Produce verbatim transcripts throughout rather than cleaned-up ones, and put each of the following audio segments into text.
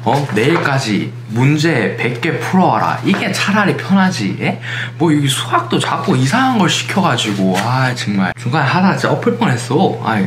어? 내일까지 문제 백 개 풀어와라. 이게 차라리 편하지. 예? 뭐 여기 수학도 자꾸 이상한 걸 시켜가지고 아 정말 중간에 하다가 진짜 엎을 뻔했어. 아이.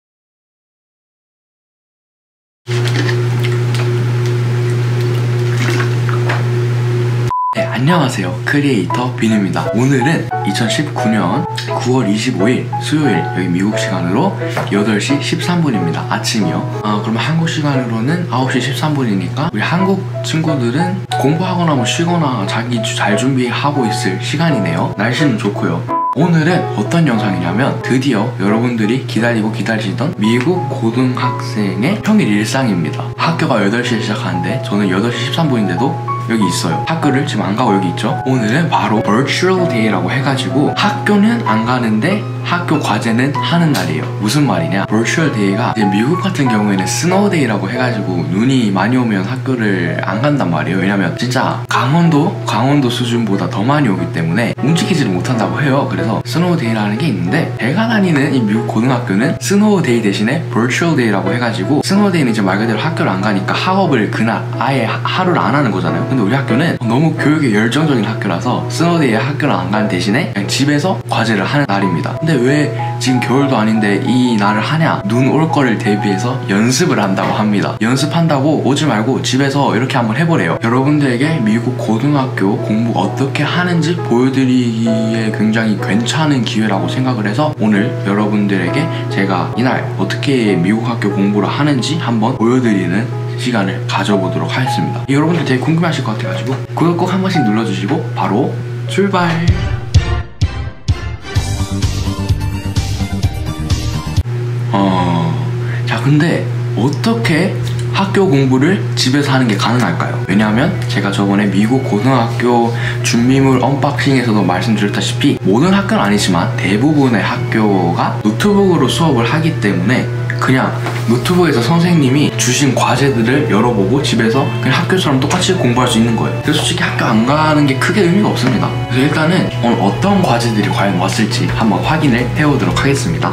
네, 안녕하세요. 크리에이터 빈입니다. 오늘은 이천십구 년 구월 이십오일 수요일 여기 미국 시간으로 여덟 시 십삼 분입니다. 아침이요. 아, 그러면 한국 시간으로는 아홉 시 십삼 분이니까 우리 한국 친구들은 공부하거나 뭐 쉬거나 자기 잘 준비하고 있을 시간이네요. 날씨는 좋고요. 오늘은 어떤 영상이냐면 드디어 여러분들이 기다리고 기다리시던 미국 고등학생의 평일 일상입니다. 학교가 여덟 시에 시작하는데 저는 여덟 시 십삼 분인데도 여기 있어요. 학교를 지금 안 가고 여기 있죠. 오늘은 바로 Virtual Day라고 해가지고 학교는 안 가는데 학교 과제는 하는 날이에요. 무슨 말이냐, Virtual Day가 이제 미국 같은 경우에는 Snow Day라고 해가지고 눈이 많이 오면 학교를 안 간단 말이에요. 왜냐면 진짜 강원도 강원도 수준보다 더 많이 오기 때문에 움직이지를 못한다고 해요. 그래서 Snow Day라는 게 있는데 제가 다니는 이 미국 고등학교는 Snow Day 대신에 Virtual Day라고 해가지고 Snow Day는 이제 말 그대로 학교를 안 가니까 학업을 그날 아예 하루를 안 하는 거잖아요. 근데 우리 학교는 너무 교육에 열정적인 학교라서 Snow Day에 학교를 안 가는 대신에 그냥 집에서 과제를 하는 날입니다. 근데 왜 지금 겨울도 아닌데 이 날을 하냐? 눈 올 거를 대비해서 연습을 한다고 합니다. 연습한다고 오지 말고 집에서 이렇게 한번 해보래요. 여러분들에게 미국 고등학교 공부 어떻게 하는지 보여드리기에 굉장히 괜찮은 기회라고 생각을 해서 오늘 여러분들에게 제가 이날 어떻게 미국 학교 공부를 하는지 한번 보여드리는 시간을 가져보도록 하겠습니다. 여러분들 되게 궁금해하실 것 같아가지고 구독 꼭 한 번씩 눌러주시고 바로 출발! 어... 자, 근데 어떻게 학교 공부를 집에서 하는 게 가능할까요? 왜냐하면 제가 저번에 미국 고등학교 준비물 언박싱에서도 말씀드렸다시피 모든 학교는 아니지만 대부분의 학교가 노트북으로 수업을 하기 때문에 그냥 노트북에서 선생님이 주신 과제들을 열어보고 집에서 그냥 학교처럼 똑같이 공부할 수 있는 거예요. 그래서 솔직히 학교 안 가는 게 크게 의미가 없습니다. 그래서 일단은 오늘 어떤 과제들이 과연 왔을지 한번 확인을 해보도록 하겠습니다.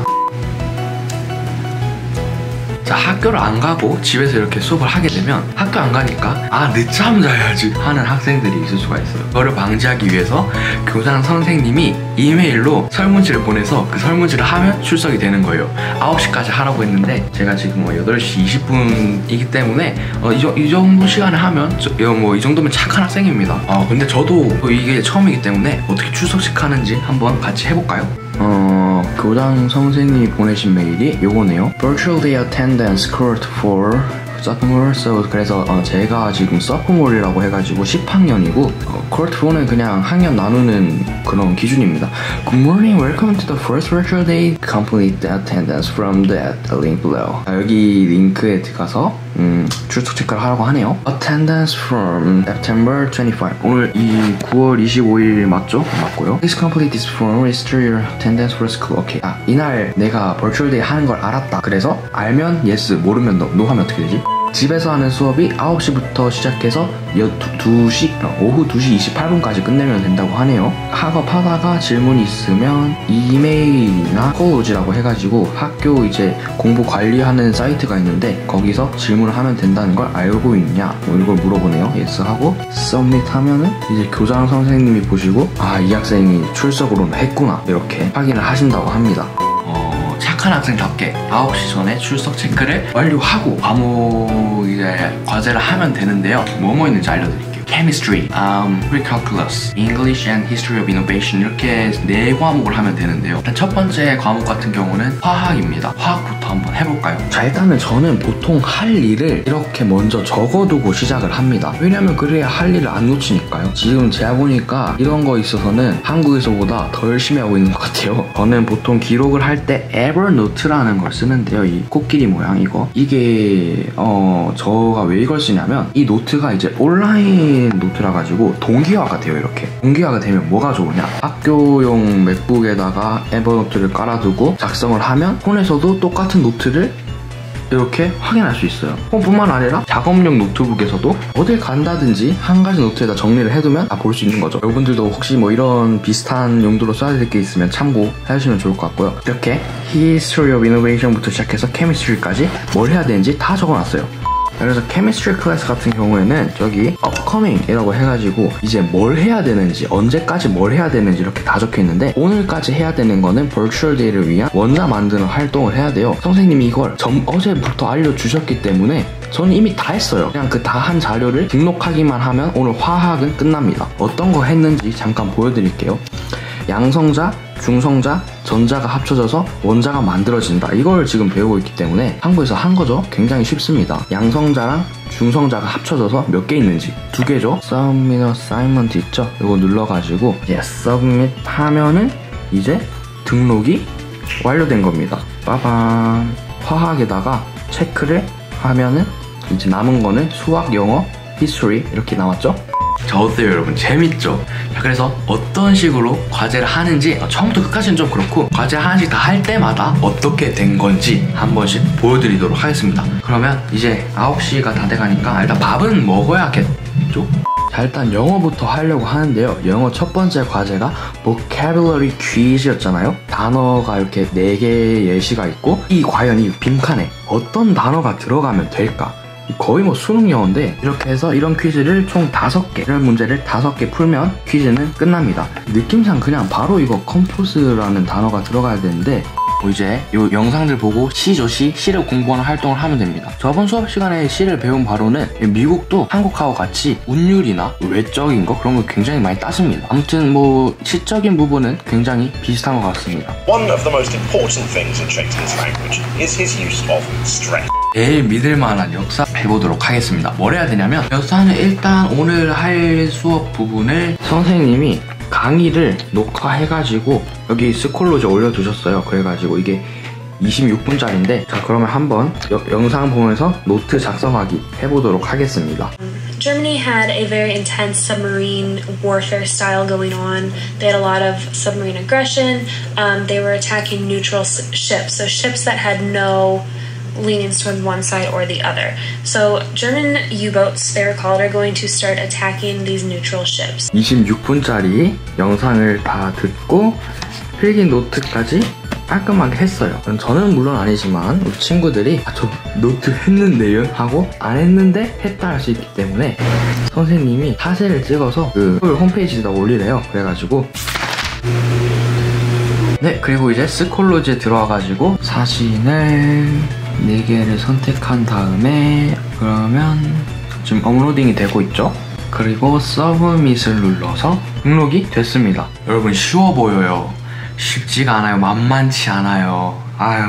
자, 학교를 안 가고 집에서 이렇게 수업을 하게 되면 학교 안 가니까 아 늦잠 자야지 하는 학생들이 있을 수가 있어요. 그거를 방지하기 위해서 교장 선생님이 이메일로 설문지를 보내서 그 설문지를 하면 출석이 되는 거예요. 아홉 시까지 하라고 했는데 제가 지금 뭐 여덟 시 이십 분이기 때문에 어, 이, 이 정도 시간에 하면 뭐 이 정도면 착한 학생입니다. 어, 근데 저도 이게 처음이기 때문에 어떻게 출석식 하는지 한번 같이 해볼까요? 어... 교장 선생님이 보내신 메일이 요거네요. Virtual Day Attendance Court for Sophomore. So, 그래서 어, 제가 지금 Sophomore이라고 해가지고 십 학년이고 어, Court four는 그냥 학년 나누는 그런 기준입니다. Good morning, welcome to the first Virtual Day. Complete the attendance from the link below. 아, 여기 링크에 들어가서 음, 출석 체크를 하라고 하네요. Attendance from September twenty-fifth. 오늘 이 구월 이십오일 맞죠? 맞고요. Please complete this form. Register your attendance for school. 오케이. 아, 이날 내가 Virtual Day 하는 걸 알았다. 그래서 알면 yes, 모르면 no. no 하면 어떻게 되지? 집에서 하는 수업이 아홉 시부터 시작해서 두 시, 오후 두 시 이십팔 분까지 끝내면 된다고 하네요. 학업하다가 질문이 있으면 이메일이나 콜로지라고 해가지고 학교 이제 공부 관리하는 사이트가 있는데 거기서 질문을 하면 된다는 걸 알고 있냐 뭐 이걸 물어보네요. 예스 하고 서밋 하면은 이제 교장 선생님이 보시고 아, 이 학생이 출석으로는 했구나 이렇게 확인을 하신다고 합니다. 착한 학생답게 아홉 시 전에 출석 체크를 완료하고 과목 이제 과제를 하면 되는데요. 뭐뭐 있는지 알려드릴게요. Chemistry, um, Pre-Calculus, English and History of Innovation 이렇게 네 과목을 하면 되는데요. 일단 첫 번째 과목 같은 경우는 화학입니다. 화학부터 한번 해볼까요? 자, 일단은 저는 보통 할 일을 이렇게 먼저 적어두고 시작을 합니다. 왜냐면 그래야 할 일을 안 놓치니까요. 지금 제가 보니까 이런 거 있어서는 한국에서보다 더 열심히 하고 있는 것 같아요. 저는 보통 기록을 할 때 Evernote라는 걸 쓰는데요. 이 코끼리 모양 이거 이게 어 저가 왜 이걸 쓰냐면 이 노트가 이제 온라인 노트라 가지고 동기화가 돼요. 이렇게 동기화가 되면 뭐가 좋으냐, 학교용 맥북에다가 에버노트를 깔아두고 작성을 하면 폰에서도 똑같은 노트를 이렇게 확인할 수 있어요. 뿐만 아니라 작업용 노트북에서도 어딜 간다든지 한 가지 노트에다 정리를 해두면 다 볼 수 있는 거죠. 여러분들도 혹시 뭐 이런 비슷한 용도로 써야 될 게 있으면 참고하시면 좋을 것 같고요. 이렇게 History of Innovation부터 시작해서 Chemistry까지 뭘 해야 되는지 다 적어놨어요. 그래서 케미스트리 클래스 같은 경우에는 저기 upcoming 이라고 해가지고 이제 뭘 해야 되는지, 언제까지 뭘 해야 되는지 이렇게 다 적혀 있는데, 오늘까지 해야 되는 거는 virtual day를 위한 원자 만드는 활동을 해야 돼요. 선생님이 이걸 점, 어제부터 알려주셨기 때문에 저는 이미 다 했어요. 그냥 그 다 한 자료를 등록하기만 하면 오늘 화학은 끝납니다. 어떤 거 했는지 잠깐 보여드릴게요. 양성자, 중성자, 전자가 합쳐져서 원자가 만들어진다. 이걸 지금 배우고 있기 때문에 한국에서 한 거죠. 굉장히 쉽습니다. 양성자랑 중성자가 합쳐져서 몇 개 있는지 두 개죠. Submit Assignment 있죠? 이거 눌러가지고 이제 Submit 하면은 이제 등록이 완료된 겁니다. 빠밤. 화학에다가 체크를 하면은 이제 남은 거는 수학, 영어, history 이렇게 남았죠? 자, 어때요 여러분? 재밌죠? 자, 그래서 어떤 식으로 과제를 하는지 처음부터 끝까지는 좀 그렇고 과제 하나씩 다 할 때마다 어떻게 된 건지 한 번씩 보여드리도록 하겠습니다. 그러면 이제 아홉 시가 다 돼가니까 일단 밥은 먹어야겠죠? 자, 일단 영어부터 하려고 하는데요. 영어 첫 번째 과제가 vocabulary quiz였잖아요. 단어가 이렇게 네 개의 예시가 있고 이 과연 이 빈칸에 어떤 단어가 들어가면 될까? 거의 뭐 수능 영어인데 이렇게 해서 이런 퀴즈를 총 다섯 개, 이런 문제를 다섯 개 풀면 퀴즈는 끝납니다. 느낌상 그냥 바로 이거 컴포즈라는 단어가 들어가야 되는데 뭐 이제 이 영상들 보고 시죠, 시, 시를 공부하는 활동을 하면 됩니다. 저번 수업 시간에 시를 배운 바로는 미국도 한국하고 같이 운율이나 외적인 거 그런 거 굉장히 많이 따집니다. 아무튼 뭐 시적인 부분은 굉장히 비슷한 것 같습니다. One of the most important things in Shakespeare's language is his use of stress. 제일 믿을 만한 역사 해보도록 하겠습니다. 뭘 해야 되냐면 역사는 일단 오늘 할 수업 부분을 선생님이 강의를 녹화해가지고 여기 스콜로지 올려두셨어요. 그래가지고 이게 이십육 분짜리인데 자 그러면 한번 여, 영상 보면서 노트 작성하기 해보도록 하겠습니다. Germany had a very intense submarine warfare style going on. They had a lot of submarine aggression. Um, they were attacking neutral ships, so ships that had no leanings toward one side or the other. So German U-boats, they're called, are going to start attacking these neutral ships. 이십육 분짜리 영상을 다 듣고 필기 노트까지 깔끔하게 했어요. 저는 물론 아니지만 우리 친구들이 아, 저 노트 했는데요? 하고 안 했는데 했다 할 수 있기 때문에 선생님이 사진을 찍어서 그 홈페이지에다 올리래요. 그래가지고 네, 그리고 이제 스콜로지에 들어와가지고 사진을 네 개를 선택한 다음에 그러면 지금 업로딩이 되고 있죠? 그리고 서브밋을 눌러서 등록이 됐습니다. 여러분 쉬워 보여요. 쉽지가 않아요. 만만치 않아요. 아유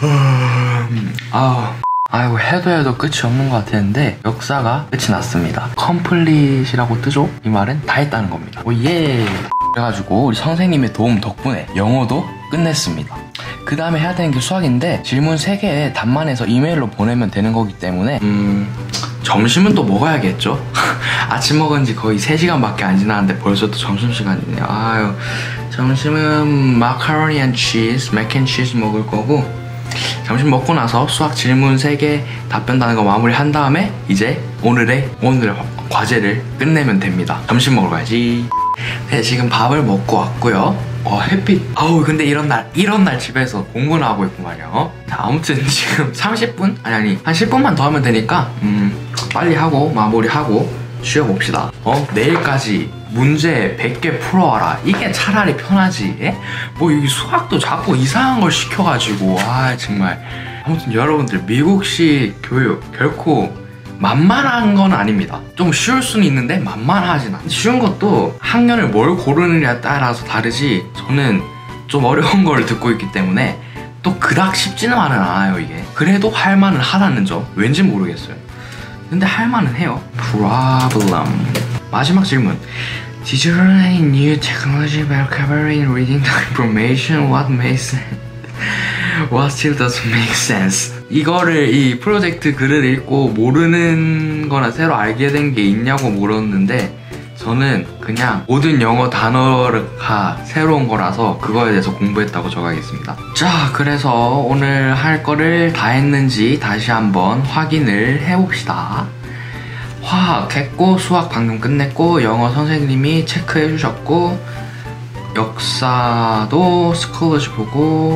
아유 아유 해도 해도 끝이 없는 것 같았는데 역사가 끝이 났습니다. 컴플릿이라고 뜨죠? 이 말은 다 했다는 겁니다. 오예. 그래가지고 우리 선생님의 도움 덕분에 영어도 끝냈습니다. 그 다음에 해야 되는 게 수학인데 질문 세 개에 답만 해서 이메일로 보내면 되는 거기 때문에 음... 점심은 또 먹어야겠죠? 아침 먹은 지 거의 세 시간밖에 안 지났는데 벌써 또 점심시간이네요. 아유, 점심은 마카로니 앤 치즈, 맥앤치즈 먹을 거고 점심 먹고 나서 수학 질문 세 개 답변 다는 거 마무리한 다음에 이제 오늘의 오늘의 과제를 끝내면 됩니다. 점심 먹으러 가야지. 네, 지금 밥을 먹고 왔고요. 어, 햇빛. 아우, 근데 이런 날, 이런 날 집에서 공부나 하고 있고 말이야. 자, 아무튼 지금 삼십 분? 아니, 아니, 한 십 분만 더 하면 되니까, 음, 빨리 하고, 마무리하고, 쉬어봅시다. 어, 내일까지 문제 백 개 풀어와라. 이게 차라리 편하지. 예? 뭐, 여기 수학도 자꾸 이상한 걸 시켜가지고, 아, 정말. 아무튼 여러분들, 미국식 교육, 결코 만만한 건 아닙니다. 좀 쉬울 수는 있는데 만만하진 않아요. 쉬운 것도 학년을 뭘 고르느냐에 따라서 다르지 저는 좀 어려운 걸 듣고 있기 때문에 또 그닥 쉽지는 않아요 이게. 그래도 할만은 하다는 점 왠지 모르겠어요. 근데 할만은 해요. Problem. 마지막 질문. Did you learn any new technology about vocabulary and reading the information? What makes sense? What still doesn't make sense? 이거를 이 프로젝트 글을 읽고 모르는 거나 새로 알게 된 게 있냐고 물었는데 저는 그냥 모든 영어 단어가 새로운 거라서 그거에 대해서 공부했다고 적어야겠습니다. 자, 그래서 오늘 할 거를 다 했는지 다시 한번 확인을 해봅시다. 화학 했고 수학 방금 끝냈고 영어 선생님이 체크해 주셨고 역사도 스콜러지 보고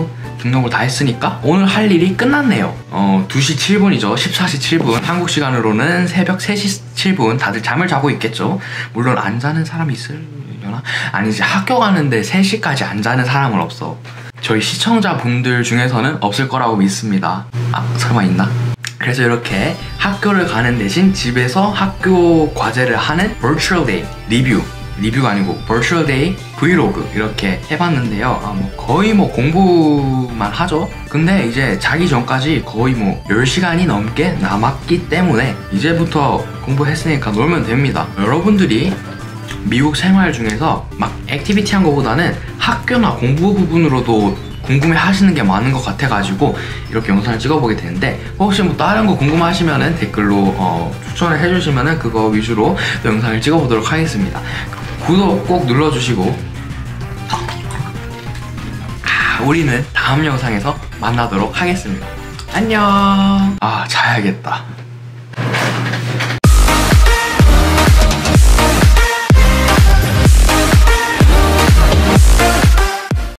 등록을 다 했으니까 오늘 할 일이 끝났네요. 어, 두 시 칠 분이죠. 십사 시 칠 분. 한국 시간으로는 새벽 세 시 칠 분. 다들 잠을 자고 있겠죠. 물론 안 자는 사람이 있으려나? 아니지, 학교 가는데 세 시까지 안 자는 사람은 없어. 저희 시청자분들 중에서는 없을 거라고 믿습니다. 아, 설마 있나? 그래서 이렇게 학교를 가는 대신 집에서 학교 과제를 하는 Virtual Day 리뷰, 리뷰가 아니고 Virtual Day 브이로그 이렇게 해봤는데요. 아, 뭐 거의 뭐 공부만 하죠. 근데 이제 자기 전까지 거의 뭐 열 시간이 넘게 남았기 때문에 이제부터 공부했으니까 놀면 됩니다. 여러분들이 미국 생활 중에서 막 액티비티 한 거보다는 학교나 공부 부분으로도 궁금해 하시는 게 많은 것 같아가지고 이렇게 영상을 찍어보게 되는데, 혹시 뭐 다른 거 궁금하시면은 댓글로 어, 추천을 해주시면은 그거 위주로 또 영상을 찍어보도록 하겠습니다. 구독 꼭 눌러주시고, 아, 우리는 다음 영상에서 만나도록 하겠습니다. 안녕. 아, 자야겠다.